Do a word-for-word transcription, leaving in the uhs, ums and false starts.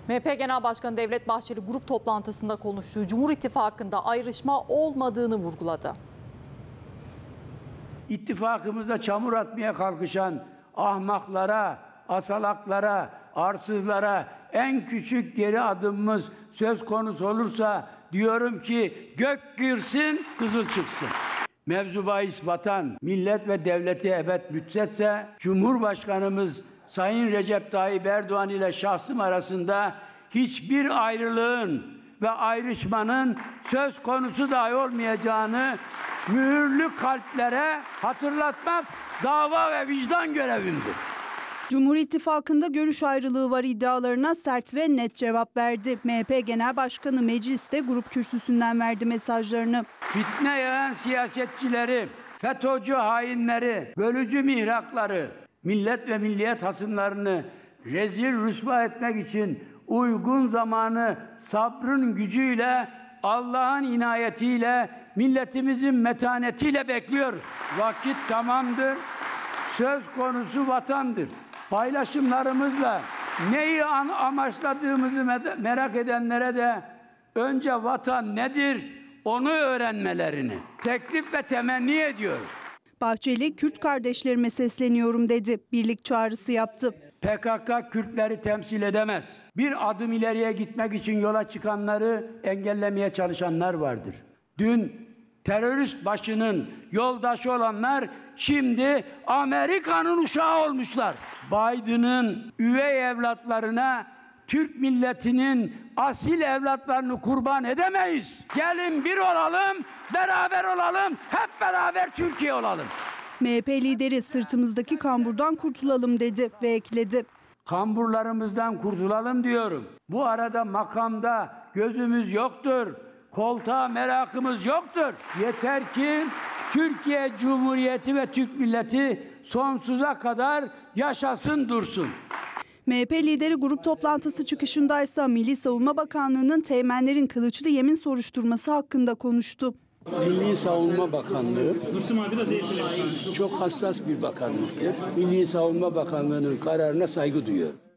M H P Genel Başkanı Devlet Bahçeli grup toplantısında konuştuğu Cumhur İttifakı'nda ayrışma olmadığını vurguladı. İttifakımıza çamur atmaya kalkışan ahmaklara, asalaklara, arsızlara en küçük geri adımımız söz konusu olursa diyorum ki gök girsin, kızıl çıksın. Mevzu bahis vatan, millet ve devleti ebed müddetse Cumhurbaşkanımız Sayın Recep Tayyip Erdoğan ile şahsım arasında hiçbir ayrılığın ve ayrışmanın söz konusu dahi olmayacağını mühürlü kalplere hatırlatmak dava ve vicdan görevimdir. Cumhur İttifakı'nda görüş ayrılığı var iddialarına sert ve net cevap verdi. M H P Genel Başkanı mecliste grup kürsüsünden verdi mesajlarını. Fitne yayan siyasetçileri, FETÖ'cü hainleri, bölücü mihrakları, millet ve milliyet hasımlarını rezil rüsva etmek için uygun zamanı sabrın gücüyle, Allah'ın inayetiyle, milletimizin metanetiyle bekliyoruz. Vakit tamamdır, söz konusu vatandır. Paylaşımlarımızla neyi amaçladığımızı merak edenlere de önce vatan nedir onu öğrenmelerini teklif ve temenni ediyoruz. Bahçeli, Kürt kardeşlerime sesleniyorum dedi. Birlik çağrısı yaptı. P K K Kürtleri temsil edemez. Bir adım ileriye gitmek için yola çıkanları engellemeye çalışanlar vardır. Dün terörist başının yoldaşı olanlar şimdi Amerika'nın uşağı olmuşlar. Biden'ın üvey evlatlarına Türk milletinin asil evlatlarını kurban edemeyiz. Gelin bir olalım, beraber olalım, hep beraber Türkiye olalım. M H P lideri sırtımızdaki kamburdan kurtulalım dedi ve ekledi. Kamburlarımızdan kurtulalım diyorum. Bu arada makamda gözümüz yoktur. Koltuğa merakımız yoktur. Yeter ki Türkiye Cumhuriyeti ve Türk milleti sonsuza kadar yaşasın dursun. M H P lideri grup toplantısı çıkışındaysa Milli Savunma Bakanlığı'nın teğmenlerin kılıçlı yemin soruşturması hakkında konuştu. Milli Savunma Bakanlığı çok hassas bir bakanlıktır. Milli Savunma Bakanlığı'nın kararına saygı duyuyor.